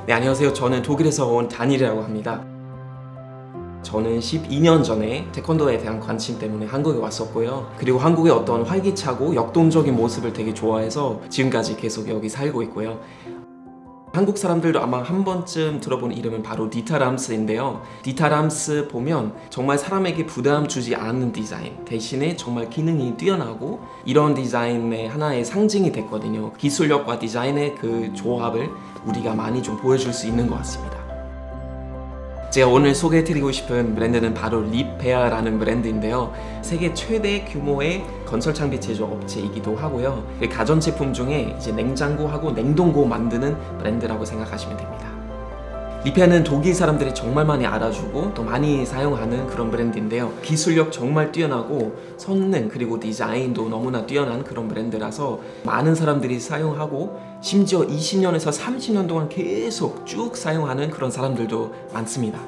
네, 안녕하세요. 저는 독일에서 온 다니엘이라고 합니다. 저는 12년 전에 태권도에 대한 관심 때문에 한국에 왔었고요. 그리고 한국의 어떤 활기차고 역동적인 모습을 되게 좋아해서 지금까지 계속 여기 살고 있고요. 한국 사람들도 아마 한 번쯤 들어본 이름은 바로 디타 람스인데요. 디타 람스 보면 정말 사람에게 부담 주지 않는 디자인, 대신에 정말 기능이 뛰어나고 이런 디자인의 하나의 상징이 됐거든요. 기술력과 디자인의 그 조합을 우리가 많이 좀 보여줄 수 있는 것 같습니다. 제가 오늘 소개해드리고 싶은 브랜드는 바로 리페아라는 브랜드인데요. 세계 최대 규모의 건설 장비 제조 업체이기도 하고요. 가전제품 중에 이제 냉장고하고 냉동고 만드는 브랜드라고 생각하시면 됩니다. 리페아는 독일 사람들이 정말 많이 알아주고 또 많이 사용하는 그런 브랜드인데요. 기술력 정말 뛰어나고 성능 그리고 디자인도 너무나 뛰어난 그런 브랜드라서 많은 사람들이 사용하고 심지어 20년에서 30년 동안 계속 쭉 사용하는 그런 사람들도 많습니다.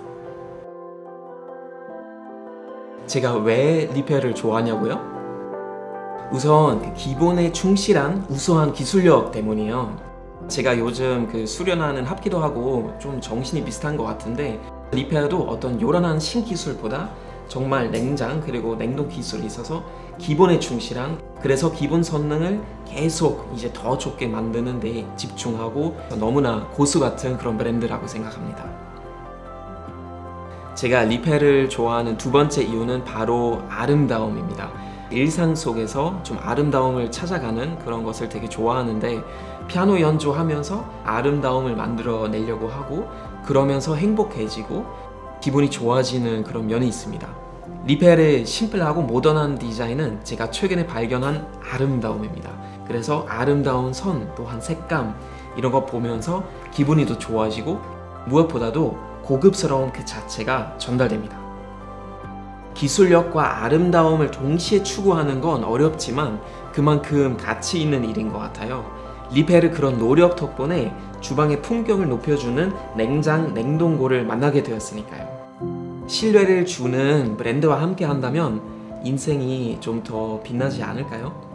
제가 왜 리페아를 좋아하냐고요? 우선 기본에 충실한 우수한 기술력 때문이에요. 제가 요즘 수련하는 합기도 하고 좀 정신이 비슷한 것 같은데 리페아도 어떤 요란한 신기술보다 정말 냉장 그리고 냉동 기술이 있어서 기본에 충실한, 그래서 기본 성능을 계속 이제 더 좋게 만드는 데 집중하고 너무나 고수 같은 그런 브랜드라고 생각합니다. 제가 리페아를 좋아하는 두 번째 이유는 바로 아름다움입니다. 일상 속에서 좀 아름다움을 찾아가는 그런 것을 되게 좋아하는데 피아노 연주하면서 아름다움을 만들어내려고 하고 그러면서 행복해지고 기분이 좋아지는 그런 면이 있습니다. 리페아의 심플하고 모던한 디자인은 제가 최근에 발견한 아름다움입니다. 그래서 아름다운 선 또한 색감 이런 거 보면서 기분이 더 좋아지고 무엇보다도 고급스러운 그 자체가 전달됩니다. 기술력과 아름다움을 동시에 추구하는 건 어렵지만 그만큼 가치 있는 일인 것 같아요. 리페아의 그런 노력 덕분에 주방의 품격을 높여주는 냉장, 냉동고를 만나게 되었으니까요. 신뢰를 주는 브랜드와 함께 한다면 인생이 좀 더 빛나지 않을까요?